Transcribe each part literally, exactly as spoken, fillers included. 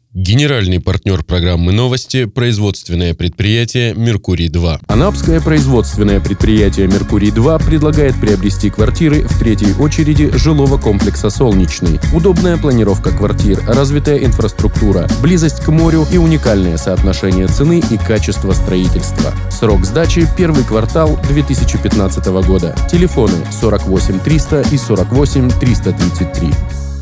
Генеральный партнер программы «Новости» – производственное предприятие «Меркурий-два». Анапское производственное предприятие «Меркурий-два» предлагает приобрести квартиры в третьей очереди жилого комплекса «Солнечный». Удобная планировка квартир, развитая инфраструктура, близость к морю и уникальное соотношение цены и качества строительства. Срок сдачи – первый квартал две тысячи пятнадцатого года. Телефоны сорок восемь триста и сорок восемь триста тридцать три.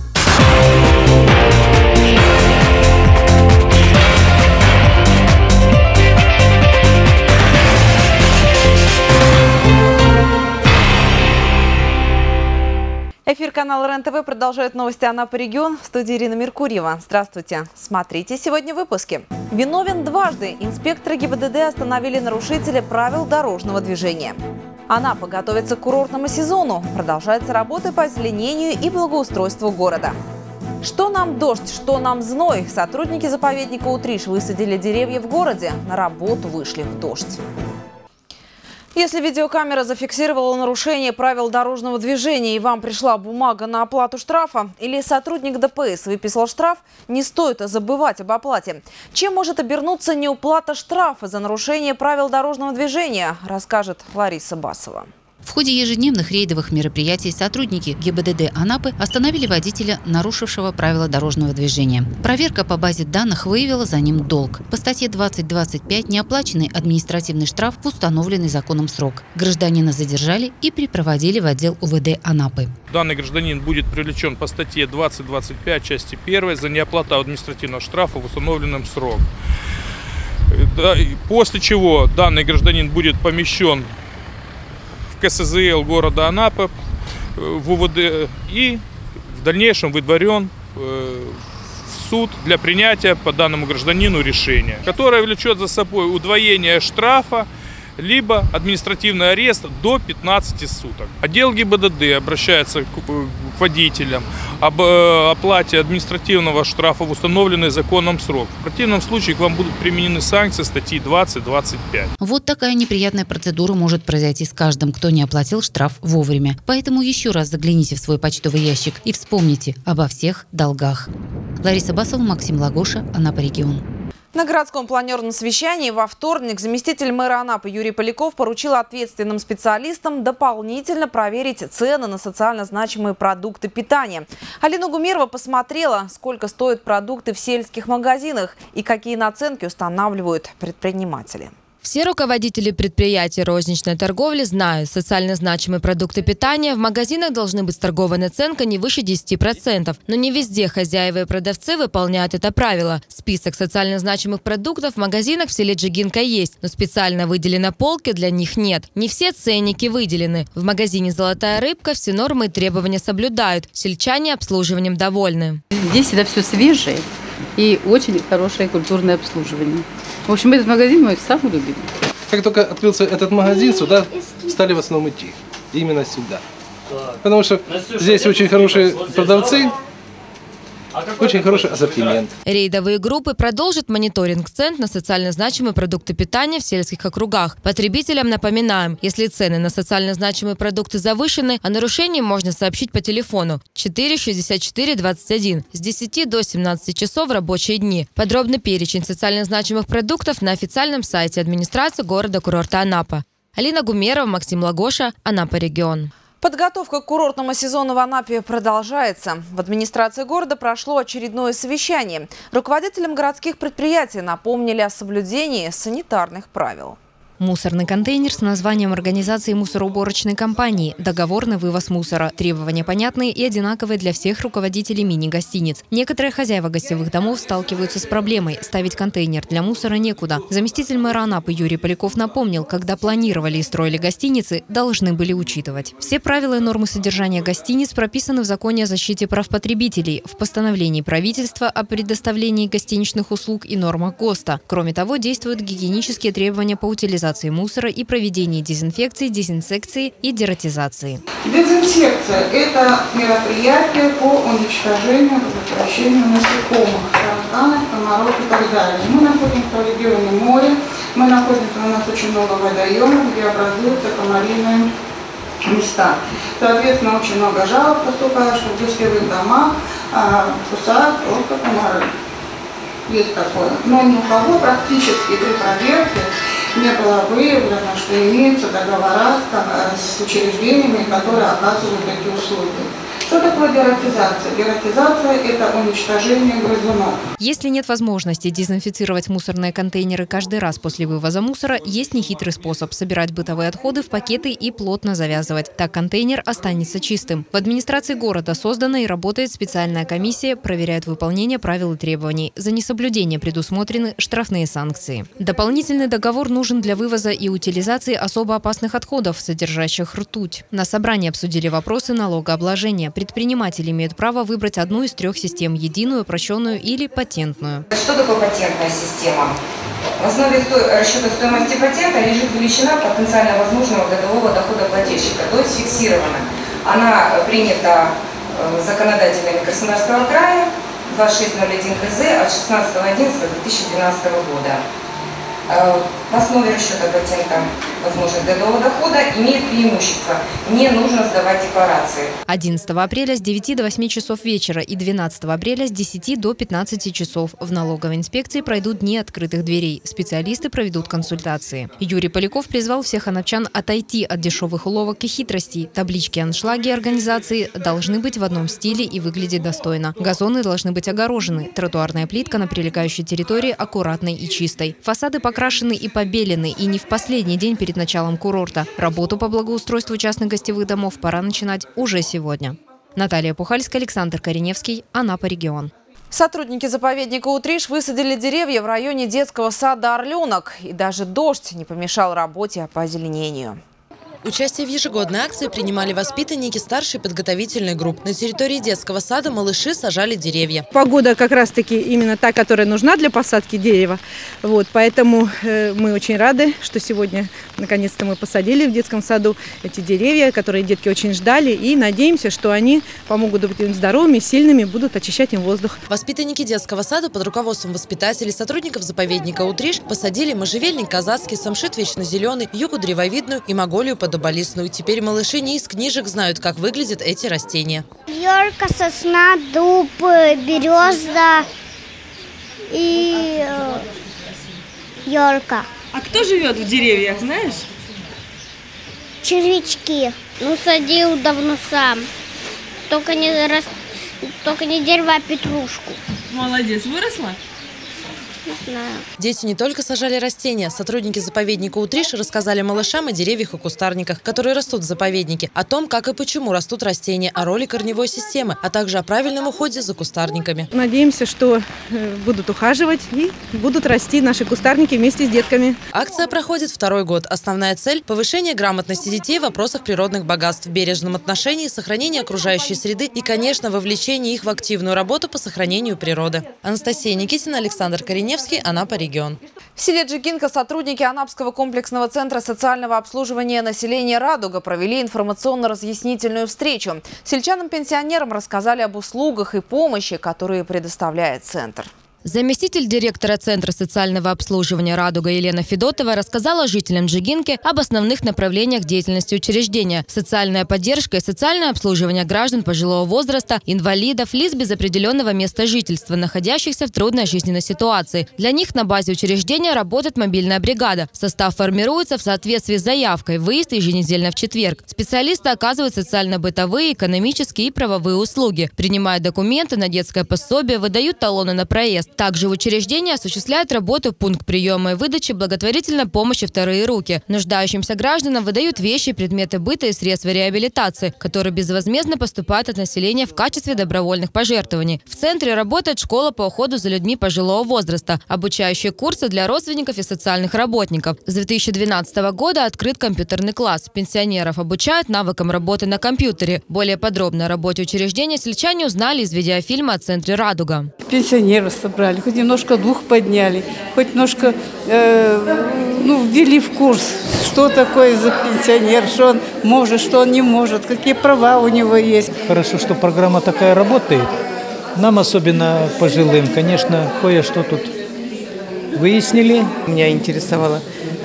Эфир канала РЕН-ТВ продолжает новости Анапы регион. В студии Ирина Меркурьева. Здравствуйте. Смотрите сегодня в выпуске. Виновен дважды. Инспекторы ГИБДД остановили нарушителя правил дорожного движения. Анапа готовится к курортному сезону. Продолжаются работы по озеленению и благоустройству города. Что нам дождь, что нам зной. Сотрудники заповедника Утриш высадили деревья в городе. На работу вышли в дождь. Если видеокамера зафиксировала нарушение правил дорожного движения и вам пришла бумага на оплату штрафа, или сотрудник ДПС выписал штраф, не стоит забывать об оплате. Чем может обернуться неуплата штрафа за нарушение правил дорожного движения, расскажет Лариса Басова. В ходе ежедневных рейдовых мероприятий сотрудники ГИБДД Анапы остановили водителя, нарушившего правила дорожного движения. Проверка по базе данных выявила за ним долг. По статье двадцать двадцать пять неоплаченный административный штраф в установленный законом срок. Гражданина задержали и припроводили в отдел УВД Анапы. Данный гражданин будет привлечен по статье двадцать двадцать пять части первой за неоплату административного штрафа в установленном срок. После чего данный гражданин будет помещен в КСЗЛ города Анапы, в УВД, и в дальнейшем выдворен в суд для принятия по данному гражданину решения, которое влечет за собой удвоение штрафа, либо административный арест до пятнадцати суток. Отдел ГИБДД обращается к водителям об оплате административного штрафа в установленный законом срок. В противном случае к вам будут применены санкции статьи двадцать двадцать пять. Вот такая неприятная процедура может произойти с каждым, кто не оплатил штраф вовремя. Поэтому еще раз загляните в свой почтовый ящик и вспомните обо всех долгах. Лариса Басова, Максим Лагоша, Анапа регион. На городском планерном совещании во вторник заместитель мэра Анапы Юрий Поляков поручил ответственным специалистам дополнительно проверить цены на социально значимые продукты питания. Алина Гумерова посмотрела, сколько стоят продукты в сельских магазинах и какие наценки устанавливают предприниматели. Все руководители предприятий розничной торговли знают, социально значимые продукты питания в магазинах должны быть с торговой наценкой не выше десяти процентов. Но не везде хозяева и продавцы выполняют это правило. Список социально значимых продуктов в магазинах в селе Джигинка есть, но специально выделенной полки для них нет. Не все ценники выделены. В магазине «Золотая рыбка» все нормы и требования соблюдают. Сельчане обслуживанием довольны. Здесь всегда все свежее и очень хорошее культурное обслуживание. В общем, этот магазин мой самый любимый. Как только открылся этот магазин, сюда стали в основном идти. Именно сюда. Потому что здесь очень хорошие продавцы, очень хороший ассортимент. Рейдовые группы продолжат мониторинг цен на социально значимые продукты питания в сельских округах. Потребителям напоминаем, если цены на социально значимые продукты завышены, о нарушении можно сообщить по телефону четыре шестьдесят четыре двадцать один с десяти до семнадцати часов в рабочие дни. Подробный перечень социально значимых продуктов на официальном сайте администрации города-курорта Анапа. Алина Гумерова, Максим Лагоша, Анапа регион. Подготовка к курортному сезону в Анапе продолжается. В администрации города прошло очередное совещание. Руководителям городских предприятий напомнили о соблюдении санитарных правил. Мусорный контейнер с названием организации мусороуборочной компании, договор на вывоз мусора. Требования понятные и одинаковые для всех руководителей мини-гостиниц. Некоторые хозяева гостевых домов сталкиваются с проблемой – ставить контейнер для мусора некуда. Заместитель мэра Анапы Юрий Поляков напомнил, когда планировали и строили гостиницы, должны были учитывать. Все правила и нормы содержания гостиниц прописаны в законе о защите прав потребителей, в постановлении правительства о предоставлении гостиничных услуг и нормах ГОСТа. Кроме того, действуют гигиенические требования по утилизации мусора и проведении дезинфекции, дезинсекции и дератизации. Дезинсекция – это мероприятие по уничтожению, предотвращению насекомых, тараканов, комаров и так далее. Мы находимся в регионе моря, мы находимся, у нас очень много водоемов, где образуются комариные места. Соответственно, очень много жалоб поступает, что в гостевых домах а, кусают просто комары. есть такое. Но ни у кого практически при проверке не было выявлено, что имеются договора с учреждениями, которые оказывают такие услуги. Что такое дератизация? Дератизация – это уничтожение грызунов. Если нет возможности дезинфицировать мусорные контейнеры каждый раз после вывоза мусора, есть нехитрый способ – собирать бытовые отходы в пакеты и плотно завязывать. Так контейнер останется чистым. В администрации города создана и работает специальная комиссия, проверяет выполнение правил и требований. За несоблюдение предусмотрены штрафные санкции. Дополнительный договор нужен для вывоза и утилизации особо опасных отходов, содержащих ртуть. На собрании обсудили вопросы налогообложения. Предприниматели имеют право выбрать одну из трех систем – единую, упрощенную или патентную. Что такое патентная система? В основе расчета стоимости патента лежит величина потенциально возможного годового дохода плательщика, то есть фиксирована. Она принята законодателями Краснодарского края двадцать шесть ноль один ка зэ от шестнадцатого одиннадцатого две тысячи двенадцатого года. В основе расчета патента возможность годового дохода имеет преимущество. Не нужно сдавать декларации. одиннадцатого апреля с девяти до восьми часов вечера и двенадцатого апреля с десяти до пятнадцати часов. В налоговой инспекции пройдут дни открытых дверей. Специалисты проведут консультации. Юрий Поляков призвал всех анапчан отойти от дешевых уловок и хитростей. Таблички аншлаги организации должны быть в одном стиле и выглядеть достойно. Газоны должны быть огорожены. Тротуарная плитка на прилегающей территории аккуратной и чистой. Фасады покрашены и побелены, и не в последний день перед началом курорта. Работу по благоустройству частных гостевых домов пора начинать уже сегодня. Наталья Пухальская, Александр Кореневский, Анапа регион. Сотрудники заповедника Утриш высадили деревья в районе детского сада «Орленок». И даже дождь не помешал работе по озеленению. Участие в ежегодной акции принимали воспитанники старшей подготовительной группы. На территории детского сада малыши сажали деревья. Погода как раз-таки именно та, которая нужна для посадки дерева. Вот, поэтому э, мы очень рады, что сегодня наконец-то мы посадили в детском саду эти деревья, которые детки очень ждали. И надеемся, что они помогут быть им здоровыми, сильными, будут очищать им воздух. Воспитанники детского сада под руководством воспитателей, сотрудников заповедника Утриш посадили можжевельник казацкий, самшит вечно зеленый, югу древовидную и маголию подобалистную. Теперь малыши не из книжек знают, как выглядят эти растения. Елка, сосна, дуб, береза и елка. А кто живет в деревьях, знаешь? Червячки. Ну, садил давно сам. Только не, рас... Только не дерево, а петрушку. Молодец, выросла? Не знаю. Дети не только сажали растения. Сотрудники заповедника Утриш рассказали малышам о деревьях и кустарниках, которые растут в заповеднике, о том, как и почему растут растения, о роли корневой системы, а также о правильном уходе за кустарниками. Надеемся, что будут ухаживать и будут расти наши кустарники вместе с детками. Акция проходит второй год. Основная цель – повышение грамотности детей в вопросах природных богатств, в бережном отношении, сохранении окружающей среды и, конечно, вовлечении их в активную работу по сохранению природы. Анастасия Никитина, Александр Кореневский, Анапа регион. В селе Джигинка сотрудники Анапского комплексного центра социального обслуживания населения «Радуга» провели информационно-разъяснительную встречу. Сельчанам-пенсионерам рассказали об услугах и помощи, которые предоставляет центр. Заместитель директора Центра социального обслуживания «Радуга» Елена Федотова рассказала жителям Джигинки об основных направлениях деятельности учреждения: социальная поддержка и социальное обслуживание граждан пожилого возраста, инвалидов, лиц без определенного места жительства, находящихся в трудной жизненной ситуации. Для них на базе учреждения работает мобильная бригада. Состав формируется в соответствии с заявкой, выезд еженедельно в четверг. Специалисты оказывают социально-бытовые, экономические и правовые услуги, принимают документы на детское пособие, выдают талоны на проезд. Также в учреждении осуществляет работу пункт приема и выдачи благотворительной помощи «Вторые руки». Нуждающимся гражданам выдают вещи, предметы быта и средства реабилитации, которые безвозмездно поступают от населения в качестве добровольных пожертвований. В центре работает школа по уходу за людьми пожилого возраста, обучающие курсы для родственников и социальных работников. С две тысячи двенадцатого года открыт компьютерный класс. Пенсионеров обучают навыкам работы на компьютере. Более подробно о работе учреждения сельчане узнали из видеофильма о центре «Радуга». Пенсионеров собрали, хоть немножко дух подняли, хоть немножко э, ну, ввели в курс, что такое за пенсионер, что он может, что он не может, какие права у него есть. Хорошо, что программа такая работает. Нам, особенно пожилым, конечно, кое-что тут выяснили. Меня интересовало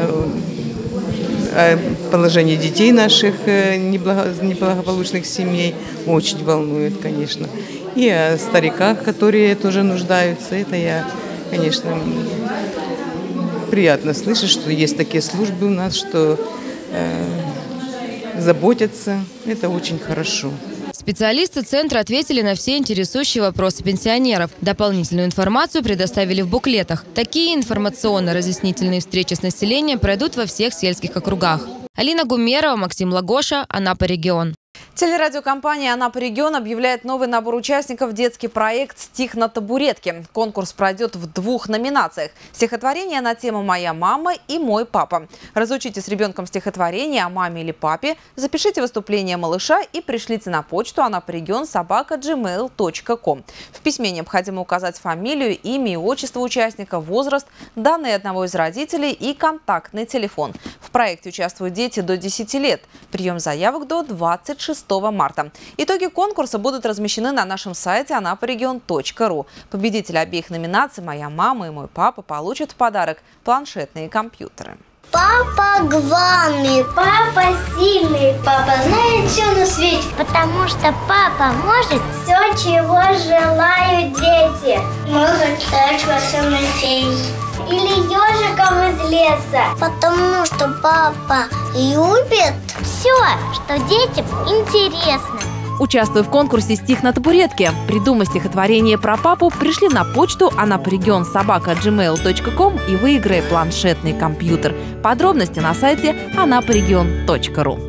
положение детей наших неблагополучных семей. Очень волнует, конечно. И о стариках, которые тоже нуждаются. Это я конечно, приятно слышать, что есть такие службы у нас, что э, заботятся. Это очень хорошо. Специалисты центра ответили на все интересующие вопросы пенсионеров. Дополнительную информацию предоставили в буклетах. Такие информационно-разъяснительные встречи с населением пройдут во всех сельских округах. Алина Гумерова, Максим Лагоша, Анапа регион. Телерадиокомпания «Анапа регион» объявляет новый набор участников в детский проект «Стих на табуретке». Конкурс пройдет в двух номинациях – стихотворение на тему «Моя мама» и «Мой папа». Разучите с ребенком стихотворение о маме или папе, запишите выступление малыша и пришлите на почту анапарегион собака джимейл точка ком. В письме необходимо указать фамилию, имя и отчество участника, возраст, данные одного из родителей и контактный телефон. В проекте участвуют дети до десяти лет. Прием заявок до двадцать шестого марта. Итоги конкурса будут размещены на нашем сайте анапарегион точка ру. Победители обеих номинаций «Моя мама» и «Мой папа» получат в подарок планшетные компьютеры. Папа главный, папа сильный, папа знает все на свете. Потому что папа может все, чего желают дети. Может стать волшебной феей. Или ежиком из леса. Потому что папа любит все, что детям интересно. Участвуя в конкурсе «Стих на табуретке», придумай стихотворение про папу, пришли на почту анапарегион собака джимейл точка ком и выиграй планшетный компьютер. Подробности на сайте анапарегион точка ру.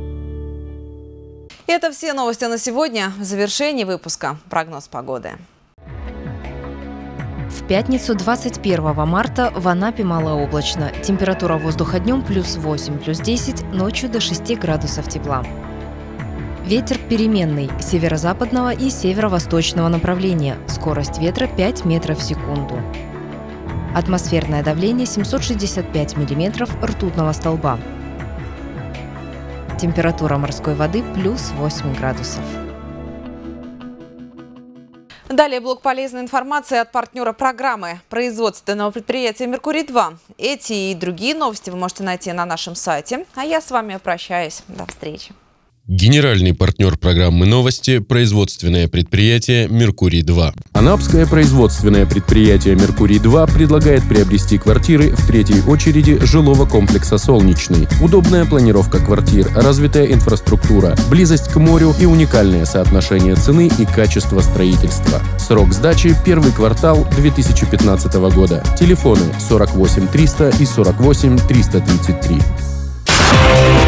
Это все новости на сегодня. В завершении выпуска прогноз погоды. В пятницу двадцать первого марта в Анапе малооблачно. Температура воздуха днем плюс восемь, плюс десять, ночью до шести градусов тепла. Ветер переменный, северо-западного и северо-восточного направления. Скорость ветра пять метров в секунду. Атмосферное давление семьсот шестьдесят пять миллиметров ртутного столба. Температура морской воды плюс восемь градусов. Далее блок полезной информации от партнера программы производственного предприятия «Меркурий-два». Эти и другие новости вы можете найти на нашем сайте. А я с вами прощаюсь. До встречи. Генеральный партнер программы «Новости» – производственное предприятие «Меркурий-два». Анапское производственное предприятие «Меркурий-два» предлагает приобрести квартиры в третьей очереди жилого комплекса «Солнечный». Удобная планировка квартир, развитая инфраструктура, близость к морю и уникальное соотношение цены и качества строительства. Срок сдачи – первый квартал две тысячи пятнадцатого года. Телефоны сорок восемь триста и сорок восемь триста тридцать три.